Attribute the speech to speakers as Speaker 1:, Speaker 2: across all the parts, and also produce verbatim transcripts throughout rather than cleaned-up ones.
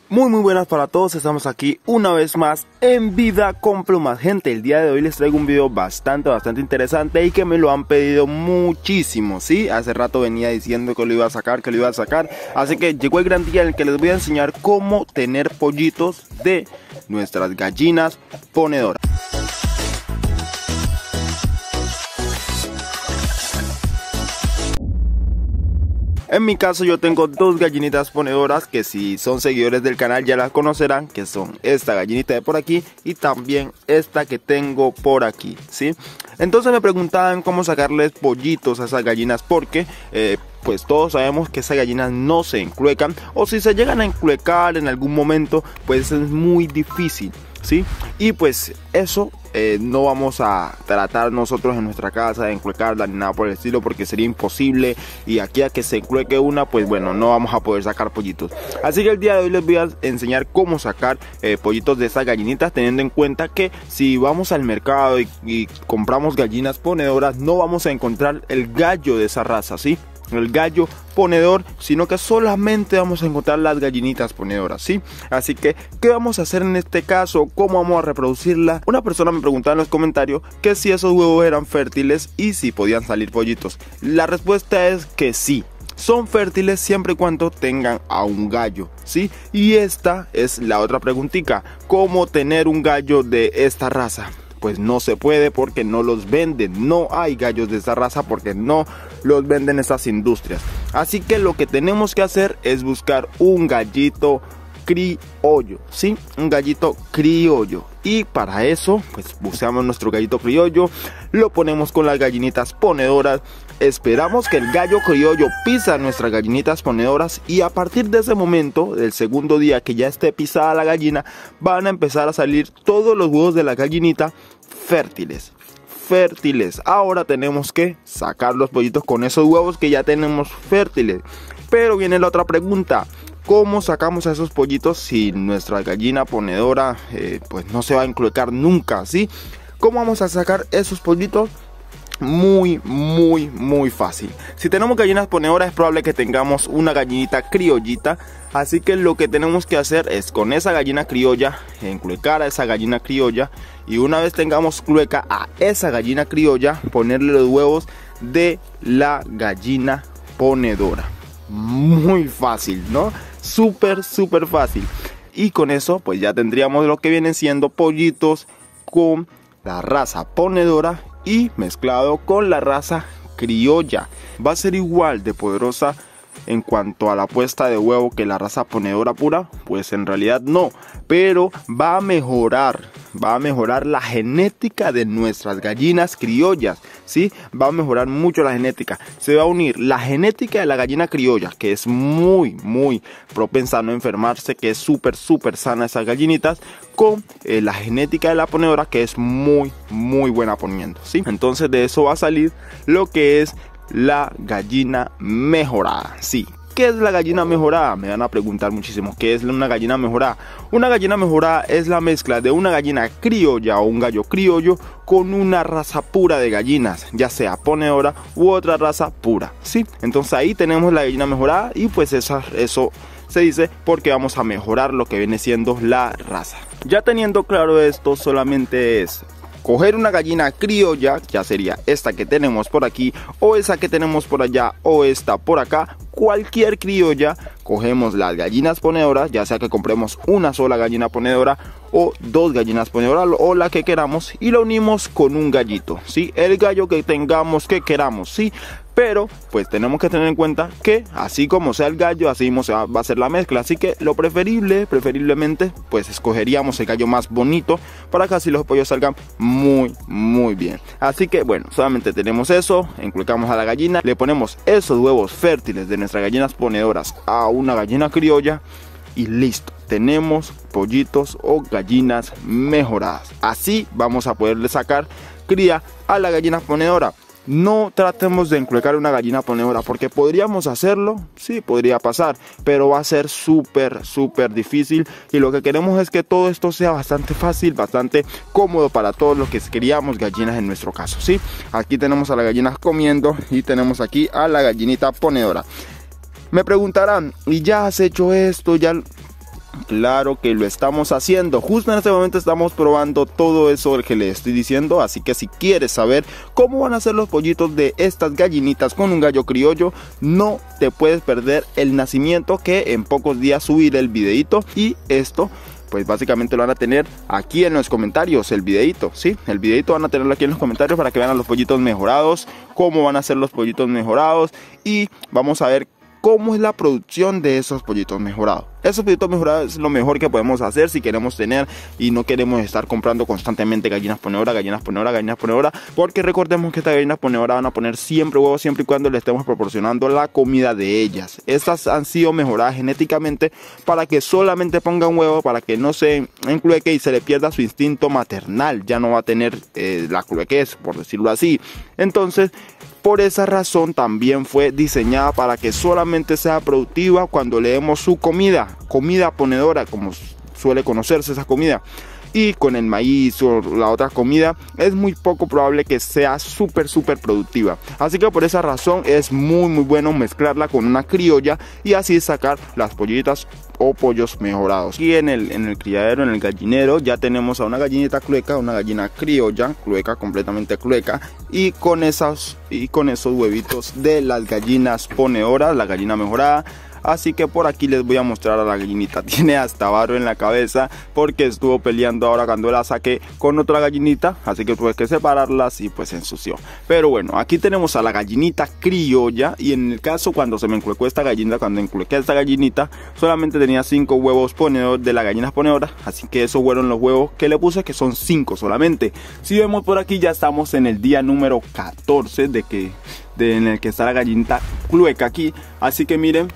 Speaker 1: Muy muy buenas para todos, estamos aquí una vez más en Vida con Plumas. Gente, el día de hoy les traigo un video bastante bastante interesante y que me lo han pedido muchísimo, ¿sí? Hace rato venía diciendo que lo iba a sacar, que lo iba a sacar, así que llegó el gran día en el que les voy a enseñar cómo tener pollitos de nuestras gallinas ponedoras. En mi caso yo tengo dos gallinitas ponedoras que si son seguidores del canal ya las conocerán, que son esta gallinita de por aquí y también esta que tengo por aquí, ¿sí? Entonces me preguntaban cómo sacarles pollitos a esas gallinas porque eh, pues todos sabemos que esas gallinas no se encluecan, o si se llegan a encluecar en algún momento pues es muy difícil, ¿sí? Y pues eso eh, no vamos a tratar nosotros en nuestra casa de encluecarla ni nada por el estilo, porque sería imposible, y aquí a que se enclueque una pues bueno, no vamos a poder sacar pollitos. Así que el día de hoy les voy a enseñar cómo sacar eh, pollitos de esas gallinitas, teniendo en cuenta que si vamos al mercado y, y compramos gallinas ponedoras no vamos a encontrar el gallo de esa raza, ¿sí? El gallo ponedor, sino que solamente vamos a encontrar las gallinitas ponedoras, ¿sí? Así que, ¿qué vamos a hacer en este caso? ¿Cómo vamos a reproducirla? Una persona me preguntaba en los comentarios que si esos huevos eran fértiles y si podían salir pollitos. La respuesta es que sí. Son fértiles siempre y cuando tengan a un gallo, ¿sí? Y esta es la otra preguntita. ¿Cómo tener un gallo de esta raza? Pues no se puede porque no los venden, no hay gallos de esta raza porque no los venden estas industrias. Así que lo que tenemos que hacer es buscar un gallito criollo, ¿sí? Un gallito criollo. Y para eso, pues buscamos nuestro gallito criollo, lo ponemos con las gallinitas ponedoras, esperamos que el gallo criollo pisa nuestras gallinitas ponedoras y a partir de ese momento, del segundo día que ya esté pisada la gallina, van a empezar a salir todos los huevos de la gallinita fértiles. Fértiles. Ahora tenemos que sacar los pollitos con esos huevos que ya tenemos fértiles. Pero viene la otra pregunta. ¿Cómo sacamos a esos pollitos si nuestra gallina ponedora eh, pues no se va a encluecar nunca, ¿sí? ¿Cómo vamos a sacar esos pollitos? Muy, muy, muy fácil. Si tenemos gallinas ponedoras es probable que tengamos una gallinita criollita. Así que lo que tenemos que hacer es con esa gallina criolla, encluecar a esa gallina criolla. Y una vez tengamos clueca a esa gallina criolla, ponerle los huevos de la gallina ponedora. Muy fácil, ¿no? Súper, súper fácil. Y con eso pues ya tendríamos lo que vienen siendo pollitos con la raza ponedora y mezclado con la raza criolla. Va a ser igual de poderosa en cuanto a la puesta de huevo que la raza ponedora pura, pues en realidad no, pero va a mejorar, va a mejorar la genética de nuestras gallinas criollas, ¿sí? Va a mejorar mucho la genética, se va a unir la genética de la gallina criolla, que es muy, muy propensa a no enfermarse, que es súper, súper sana esas gallinitas, con eh, la genética de la ponedora, que es muy, muy buena poniendo, ¿sí? Entonces de eso va a salir lo que es la gallina mejorada. Sí, ¿qué es la gallina mejorada? Me van a preguntar muchísimo, ¿qué es una gallina mejorada? Una gallina mejorada es la mezcla de una gallina criolla o un gallo criollo con una raza pura de gallinas, ya sea ponedora u otra raza pura, ¿sí? Entonces ahí tenemos la gallina mejorada y pues esa, eso se dice porque vamos a mejorar lo que viene siendo la raza. Ya teniendo claro esto, solamente es coger una gallina criolla, ya sería esta que tenemos por aquí, o esa que tenemos por allá, o esta por acá, cualquier criolla. Cogemos las gallinas ponedoras, ya sea que compremos una sola gallina ponedora o dos gallinas ponedoras o la que queramos, y lo unimos con un gallito, ¿sí? El gallo que tengamos, que queramos, ¿sí? Pero pues tenemos que tener en cuenta que así como sea el gallo, así mismo se va, va a ser la mezcla. Así que lo preferible, preferiblemente, pues escogeríamos el gallo más bonito para que así los pollos salgan muy, muy bien. Así que bueno, solamente tenemos eso, enclucamos a la gallina, le ponemos esos huevos fértiles de nuestras gallinas ponedoras a una gallina criolla y listo. Tenemos pollitos o gallinas mejoradas. Así vamos a poderle sacar cría a la gallina ponedora. No tratemos de encluecar una gallina ponedora porque podríamos hacerlo, sí, podría pasar, pero va a ser súper, súper difícil y lo que queremos es que todo esto sea bastante fácil, bastante cómodo para todos los que criamos gallinas en nuestro caso, ¿sí? Aquí tenemos a las gallinas comiendo y tenemos aquí a la gallinita ponedora. Me preguntarán, ¿y ya has hecho esto? ¿Ya Claro que lo estamos haciendo. Justo en este momento estamos probando todo eso que les estoy diciendo. Así que si quieres saber cómo van a ser los pollitos de estas gallinitas con un gallo criollo, no te puedes perder el nacimiento, que en pocos días subiré el videito. Y esto pues básicamente lo van a tener aquí en los comentarios, el videito, ¿sí? El videito van a tenerlo aquí en los comentarios para que vean a los pollitos mejorados, cómo van a ser los pollitos mejorados, y vamos a ver cómo es la producción de esos pollitos mejorados. Esos pollitos mejorados es lo mejor que podemos hacer si queremos tener y no queremos estar comprando constantemente gallinas ponedoras, gallinas ponedoras, gallinas ponedoras, porque recordemos que estas gallinas ponedoras van a poner siempre huevos siempre y cuando le estemos proporcionando la comida de ellas. Estas han sido mejoradas genéticamente para que solamente pongan huevo, para que no se enclueque y se le pierda su instinto maternal. Ya no va a tener eh, la cluequez, por decirlo así. Entonces, por esa razón también fue diseñada para que solamente sea productiva cuando le demos su comida, comida ponedora, como suele conocerse esa comida. Y con el maíz o la otra comida es muy poco probable que sea súper súper productiva. Así que por esa razón es muy muy bueno mezclarla con una criolla y así sacar las pollitas o pollos mejorados. Aquí en el, en el criadero, en el gallinero, ya tenemos a una gallinita clueca, una gallina criolla, clueca, completamente clueca, y con esas y con esos huevitos de las gallinas ponedoras, la gallina mejorada. Así que por aquí les voy a mostrar a la gallinita. Tiene hasta barro en la cabeza porque estuvo peleando ahora cuando la saqué con otra gallinita. Así que tuve que separarlas y pues se ensució. Pero bueno, aquí tenemos a la gallinita criolla. Y en el caso cuando se me encluecó esta gallina, cuando encluequé a esta gallinita, solamente tenía cinco huevos ponedores de la gallina ponedora. Así que esos fueron los huevos que le puse, que son cinco solamente. Si vemos por aquí, ya estamos en el día número catorce de que, de, en el que está la gallinita clueca aquí. Así que miren,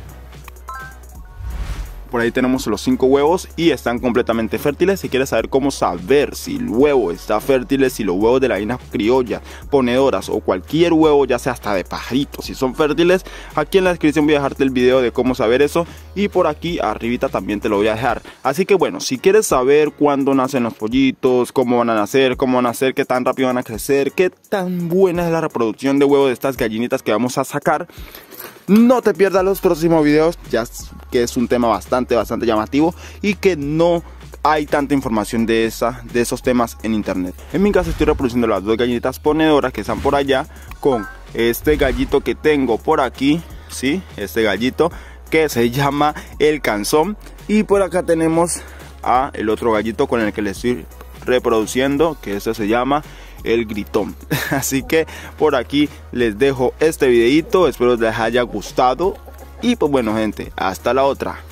Speaker 1: por ahí tenemos los cinco huevos y están completamente fértiles. Si quieres saber cómo saber si el huevo está fértil, si los huevos de la gallina criolla, ponedoras o cualquier huevo, ya sea hasta de pajaritos, si son fértiles, aquí en la descripción voy a dejarte el video de cómo saber eso, y por aquí arribita también te lo voy a dejar. Así que bueno, si quieres saber cuándo nacen los pollitos, cómo van a nacer, cómo van a nacer, qué tan rápido van a crecer, qué tan buena es la reproducción de huevos de estas gallinitas que vamos a sacar, no te pierdas los próximos videos, ya que es un tema bastante, bastante llamativo y que no hay tanta información de, esa, de esos temas en internet. En mi caso estoy reproduciendo las dos gallinitas ponedoras que están por allá con este gallito que tengo por aquí, ¿sí? Este gallito que se llama el Canzón. Y por acá tenemos a el otro gallito con el que le estoy reproduciendo, que ese se llama el Gritón. Así que por aquí les dejo este videito, espero les haya gustado y pues bueno gente, hasta la otra.